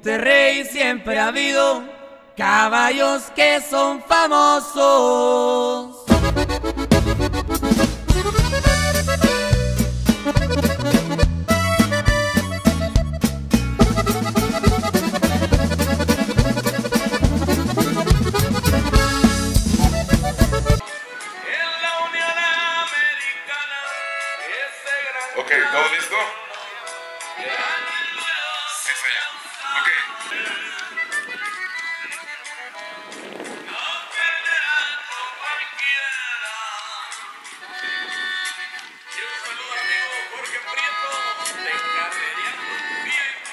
Monterrey siempre ha habido caballos que son famosos. Ok, ¿todo listo? Sí, señor. Ok. Y un saludo amigo Jorge Prieto de Carreriano VIP.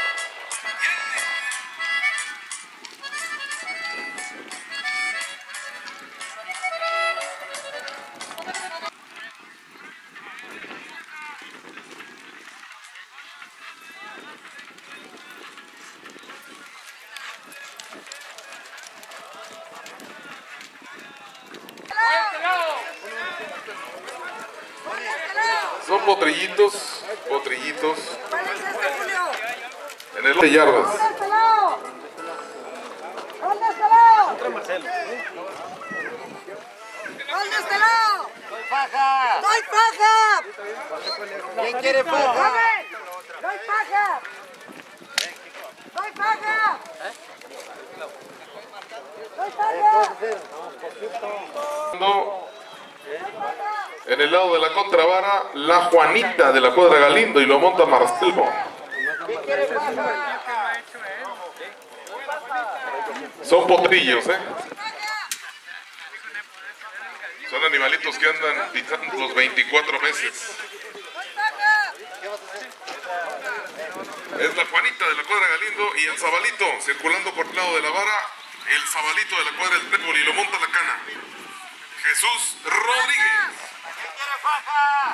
Son potrillitos. ¿Cuál es este, Julio? En el de yardas. ¿Dónde está el lado? ¿Dónde está el lado? ¿Dónde está el lado? ¡Doy faja! ¡Doy faja! ¿Quién quiere faja? ¡Dame! ¡Doy faja! ¡Doy faja! ¡Doy faja! En el lado de la contravara, la Juanita de la cuadra Galindo y lo monta Marcelo. ¿Quién quiere faja? Son potrillos, ¿eh? Son animalitos que andan pisando los 24 meses. Es la Juanita de la cuadra Galindo y el Zabalito circulando por el lado de la vara. El Zabalito de la cuadra del Trébol y lo monta la cana. Jesús Rodríguez. ¿Quién quiere faja?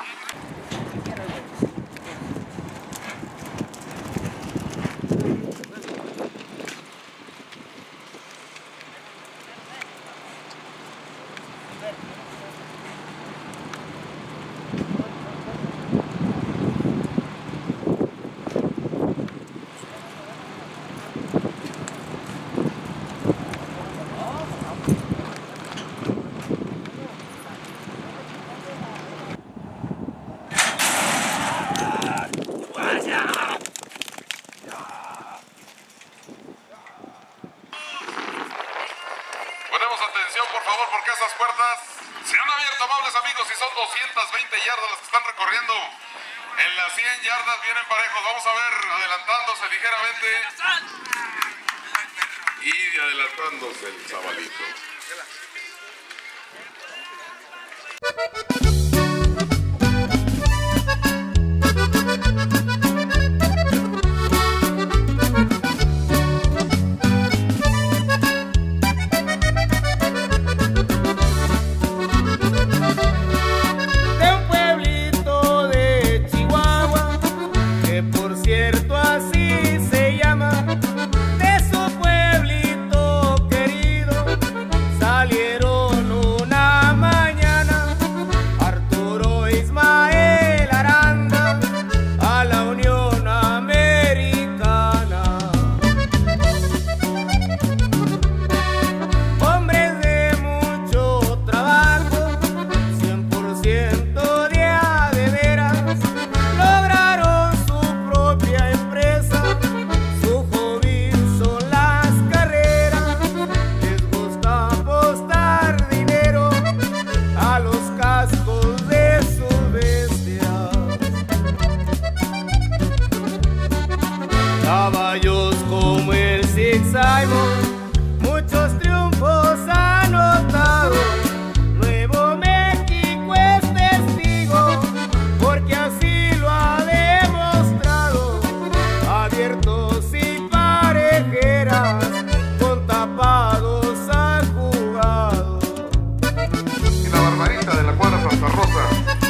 Ponemos atención, por favor, porque esas puertas se han abierto, amables amigos, y son 220 yardas las que están recorriendo. En las 100 yardas vienen parejos. Vamos a ver adelantándose ligeramente. Y adelantándose el Zabalito. Caballos como el Six Simon, muchos triunfos han notado. Nuevo México es testigo, porque así lo ha demostrado. Abiertos y parejeras, con tapados han jugado. Y la Barbarita de la cuadra Santa Rosa.